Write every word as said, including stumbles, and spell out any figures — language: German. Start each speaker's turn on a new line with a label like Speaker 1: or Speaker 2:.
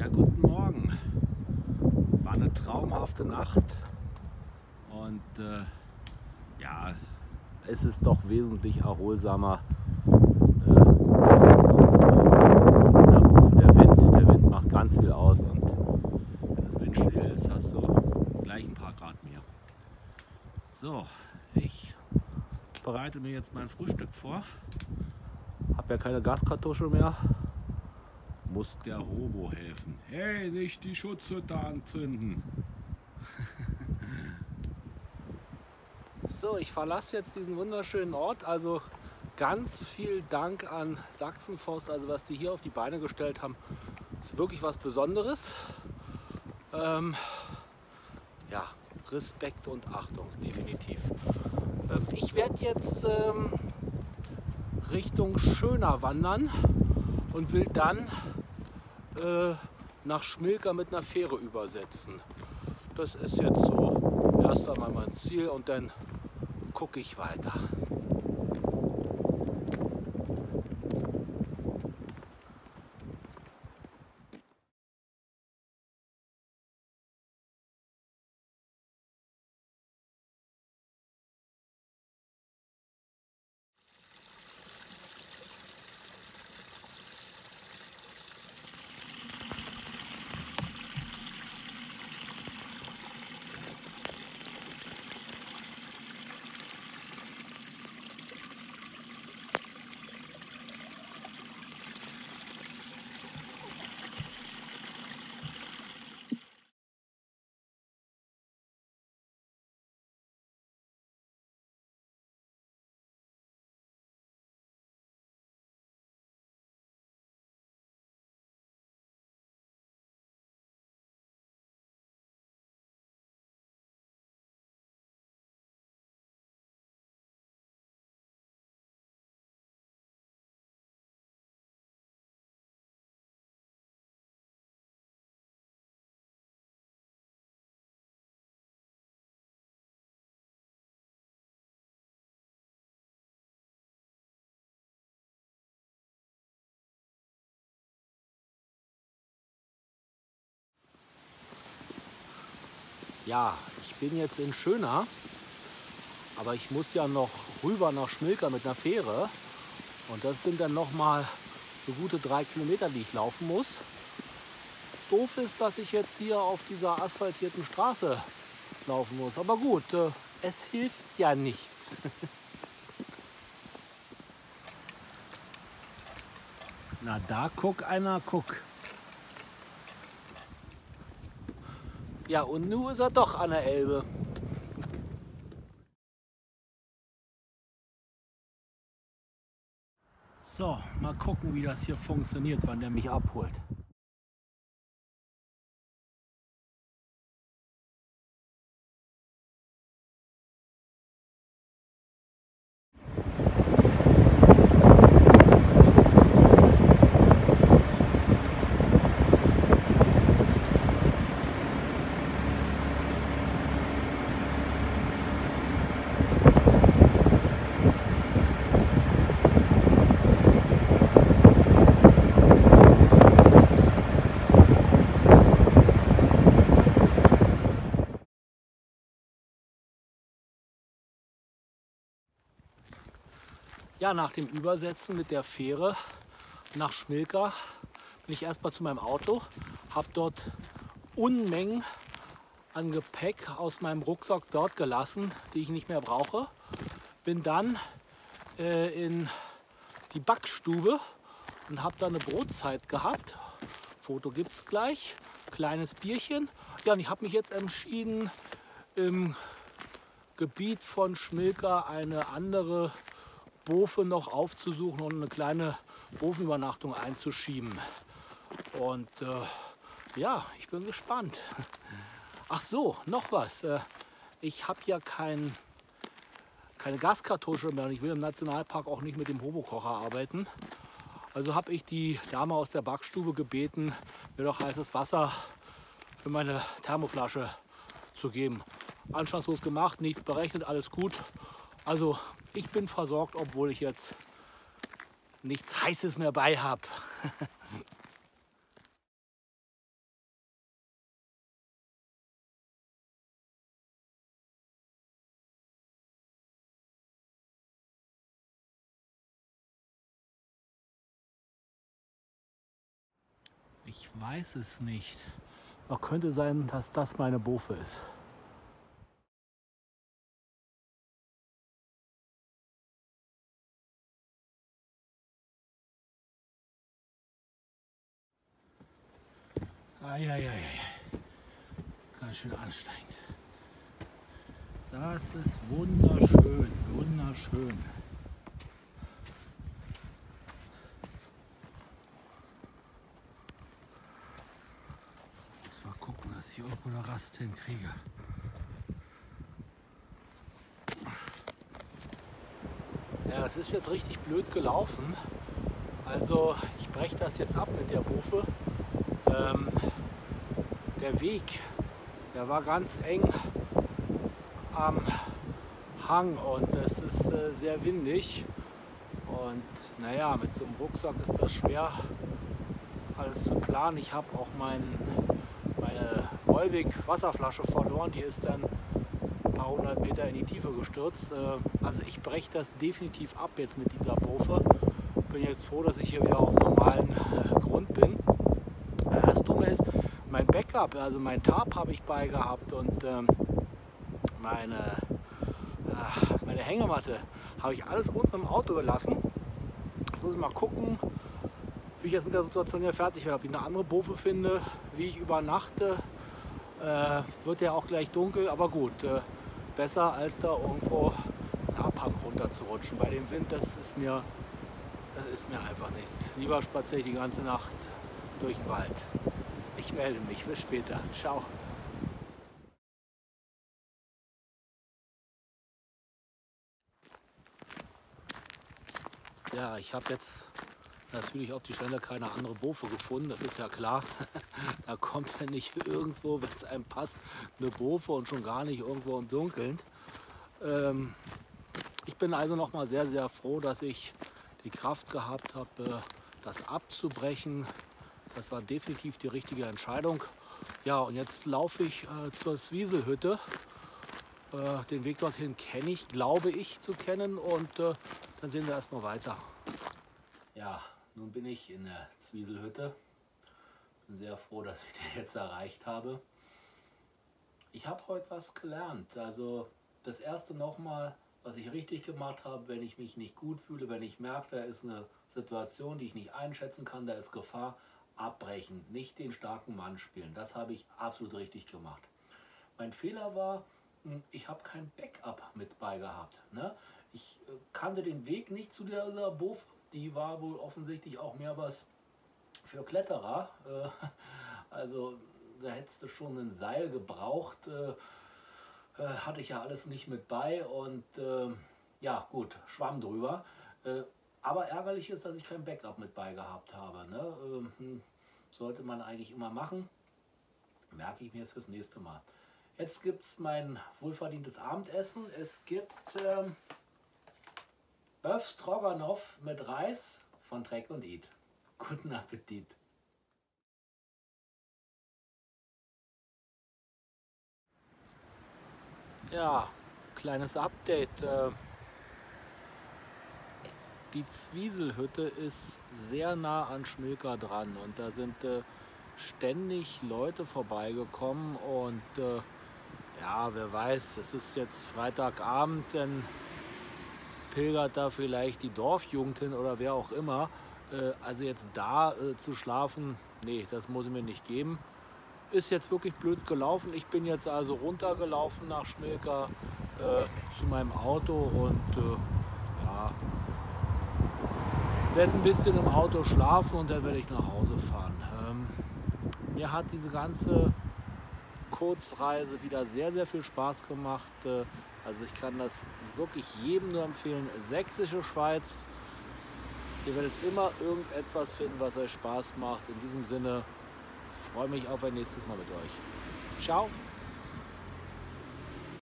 Speaker 1: Ja, guten Morgen. War eine traumhafte Nacht und äh, ja, es ist doch wesentlich erholsamer. Äh, der Wind, der Wind macht ganz viel aus und wenn es windstill ist, hast du gleich ein paar Grad mehr. So, ich bereite mir jetzt mein Frühstück vor. Habe ja keine Gaskartusche mehr. Muss der Hobo helfen. Hey, nicht die Schutzhütte anzünden. So, ich verlasse jetzt diesen wunderschönen Ort. Also ganz viel Dank an Sachsenforst, also was die hier auf die Beine gestellt haben, ist wirklich was Besonderes. Ähm, ja, Respekt und Achtung, definitiv. Ähm, ich werde jetzt ähm, Richtung Schöna wandern und will dann äh, nach Schmilka mit einer Fähre übersetzen. Das ist jetzt so erst einmal mein Ziel und dann gucke ich weiter. Ja, ich bin jetzt in Schöna, aber ich muss ja noch rüber nach Schmilka mit einer Fähre. Und das sind dann noch mal so gute drei Kilometer, die ich laufen muss. Doof ist, dass ich jetzt hier auf dieser asphaltierten Straße laufen muss. Aber gut, äh, es hilft ja nichts. Na da guck einer, guck. Ja, und nun ist er doch an der Elbe. So, mal gucken, wie das hier funktioniert, wann der mich abholt. Ja, nach dem Übersetzen mit der Fähre nach Schmilka bin ich erstmal zu meinem Auto, habe dort Unmengen an Gepäck aus meinem Rucksack dort gelassen, die ich nicht mehr brauche. Bin dann äh, in die Backstube und habe da eine Brotzeit gehabt. Foto gibt es gleich. Kleines Bierchen. Ja, und ich habe mich jetzt entschieden, im Gebiet von Schmilka eine andere Bofe noch aufzusuchen und eine kleine Bofenübernachtung einzuschieben. Und äh, ja, ich bin gespannt. Ach so, noch was. Äh, ich habe ja kein, keine Gaskartusche mehr und ich will im Nationalpark auch nicht mit dem Hobokocher arbeiten. Also habe ich die Dame aus der Backstube gebeten, mir doch heißes Wasser für meine Thermoflasche zu geben. Anstandslos gemacht, nichts berechnet, alles gut. Also ich bin versorgt, obwohl ich jetzt nichts Heißes mehr bei habe. weiß es nicht. Aber könnte sein, dass das meine Bofe ist. Eieiei. Ganz schön anstrengend. Das ist wunderschön, wunderschön. Muss mal gucken, dass ich irgendwo eine Rast hinkriege. Ja, das ist jetzt richtig blöd gelaufen. Also ich breche das jetzt ab mit der Bofe. Ähm, der Weg, der war ganz eng am Hang und es ist äh, sehr windig. Und naja, mit so einem Rucksack ist das schwer, alles zu planen. Ich habe auch mein, meine Volvic Wasserflasche verloren, die ist dann ein paar hundert Meter in die Tiefe gestürzt. Äh, also ich breche das definitiv ab jetzt mit dieser Bofe. Bin jetzt froh, dass ich hier wieder auf normalen äh, Grund bin. Äh, das Dumme ist, mein Backup, also mein Tarp habe ich bei gehabt und ähm, meine, äh, meine Hängematte habe ich alles unten im Auto gelassen. Jetzt muss ich mal gucken, wie ich jetzt mit der Situation hier fertig werde. Ob ich eine andere Bofe finde, wie ich übernachte. Äh, wird ja auch gleich dunkel, aber gut. Äh, besser als da irgendwo einen Abhang runter zu rutschen. Bei dem Wind, das ist mir, das ist mir einfach nichts. Lieber spaziere ich die ganze Nacht durch den Wald. Ich melde mich. Bis später. Ciao. Ja, ich habe jetzt natürlich auf die Schnelle keine andere Bofe gefunden, das ist ja klar. Da kommt ja nicht irgendwo, wenn es einem passt, eine Bofe und schon gar nicht irgendwo im Dunkeln. Ähm, ich bin also noch mal sehr, sehr froh, dass ich die Kraft gehabt habe, das abzubrechen. Das war definitiv die richtige Entscheidung. Ja, und jetzt laufe ich äh, zur Zwieselhütte. Äh, den Weg dorthin kenne ich, glaube ich zu kennen, und äh, dann sehen wir erstmal weiter. Ja, nun bin ich in der Zwieselhütte. Bin sehr froh, dass ich die jetzt erreicht habe. Ich habe heute was gelernt. Also das erste nochmal, was ich richtig gemacht habe, wenn ich mich nicht gut fühle, wenn ich merke, da ist eine Situation, die ich nicht einschätzen kann, da ist Gefahr, abbrechen, nicht den starken Mann spielen. Das habe ich absolut richtig gemacht. Mein Fehler war, ich habe kein Backup mit bei gehabt. Ne? Ich kannte den Weg nicht zu dieser Bofe. Die war wohl offensichtlich auch mehr was für Kletterer. Also da hättest du schon ein Seil gebraucht. Hatte ich ja alles nicht mit bei und ja gut, schwamm drüber. Aber ärgerlich ist, dass ich kein Backup mit bei gehabt habe. Ne? Sollte man eigentlich immer machen. Merke ich mir jetzt fürs nächste Mal. Jetzt gibt es mein wohlverdientes Abendessen. Es gibt ähm, Bœuf Stroganoff mit Reis von Trek und Eat. Guten Appetit! Ja, kleines Update. Die Zwieselhütte ist sehr nah an Schmilka dran und da sind äh, ständig Leute vorbeigekommen und äh, ja, wer weiß, es ist jetzt Freitagabend, dann pilgert da vielleicht die Dorfjugend hin oder wer auch immer. Äh, also jetzt da äh, zu schlafen, nee, das muss ich mir nicht geben. Ist jetzt wirklich blöd gelaufen. Ich bin jetzt also runtergelaufen nach Schmilka äh, zu meinem Auto und äh, ja, werde ein bisschen im Auto schlafen und dann werde ich nach Hause fahren. Ähm, mir hat diese ganze Kurzreise wieder sehr, sehr viel Spaß gemacht. Äh, also ich kann das wirklich jedem nur empfehlen. Sächsische Schweiz. Ihr werdet immer irgendetwas finden, was euch Spaß macht. In diesem Sinne freue mich auf ein nächstes Mal mit euch. Ciao!